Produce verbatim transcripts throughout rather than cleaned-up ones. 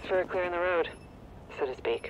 for clearing the road, so to speak.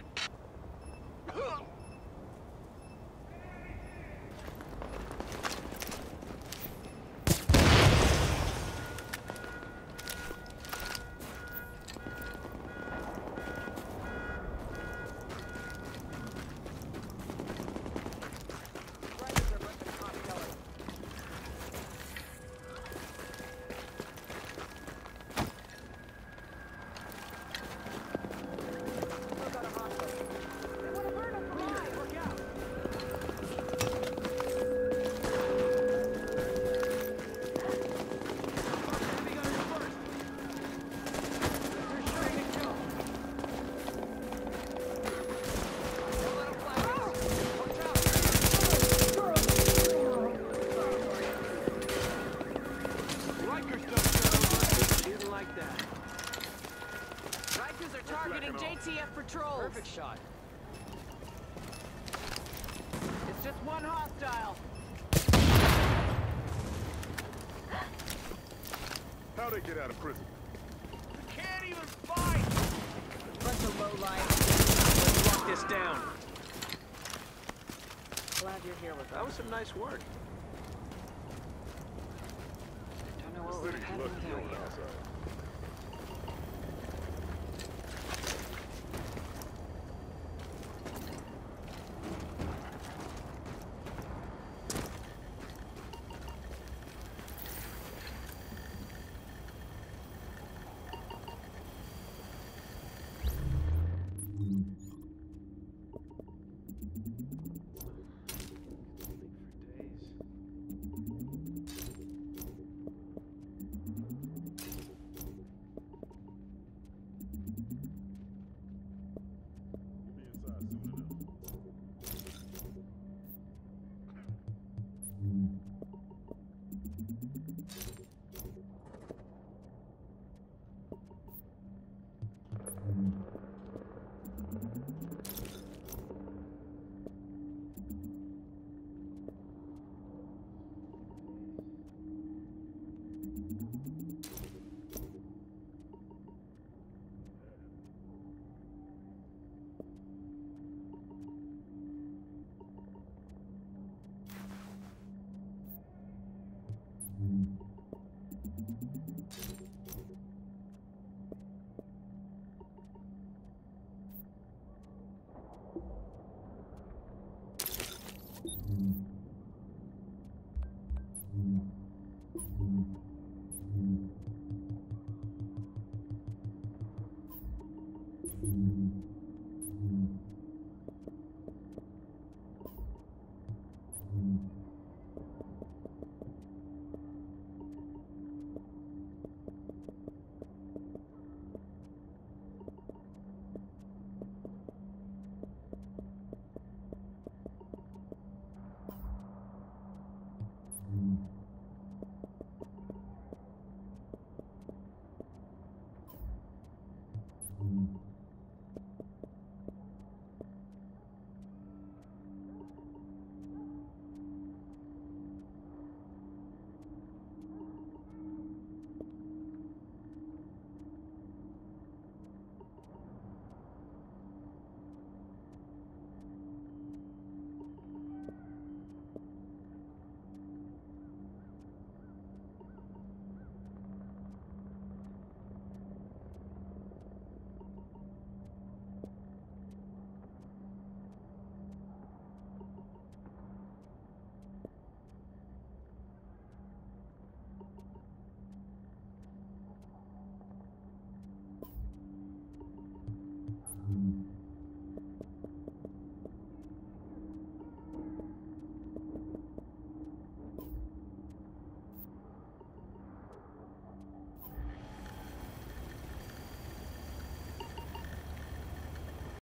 Patrols. Perfect shot. It's just one hostile. How'd they get out of prison? You can't even fight! Bunch of lowlife. Let's lock this down. Glad you're here with us. That was some nice work. Don't know The what would have city's happened lucky without going you. outside.